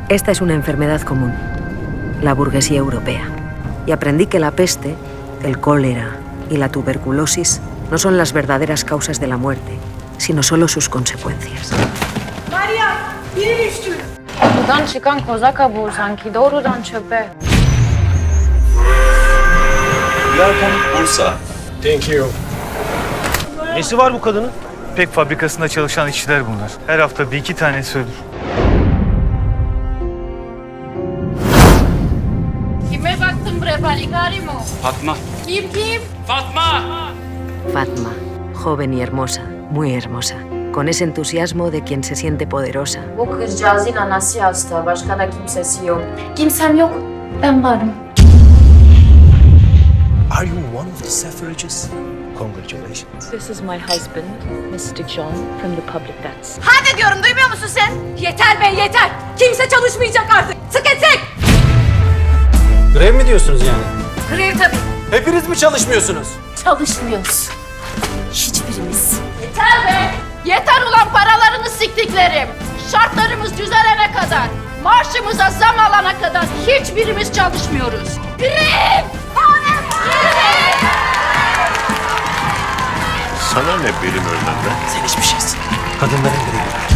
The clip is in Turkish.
Esta es una enfermedad común, la burguesía europea. Y aprendí que la peste, el cólera y la tuberculosis no son las verdaderas causas de la muerte, sino solo sus consecuencias. Maria, biri düştü. Buradan çıkan kozak kabuğu sanki doğrudan çöpe. Welcome Bursa. Thank you. Nesi var bu kadının? İpek fabrikasında çalışan işçiler bunlar. Her hafta bir iki tanesi ölür. Kime baktın bre Paligari mo? Fatma. Kim? Fatma! Fatma, joven y hermosa, muy hermosa, con ese entusiasmo de quien se siente poderosa. Bu kızcağızın anası hasta, başka da kimsesi yok. Kimsem yok, ben varım. Are you one of the suffragists? Congratulations. This is my husband, Mr. John, from the public dance. Hadi diyorum, duymuyor musun sen? Yeter be yeter. Kimse çalışmayacak artık. Sık etsek. Grev mi diyorsunuz yani? Grev tabii. Hepiniz mi çalışmıyorsunuz? Çalışmıyoruz. Hiçbirimiz. Yeter be. Yeter ulan paralarını siktiklerim. Şartlarımız düzelene kadar, maaşımıza zam alana kadar hiçbirimiz çalışmıyoruz. Grev! Sana ne benim ölmemden? Sen hiçbir şeysin. Kadınların grevi.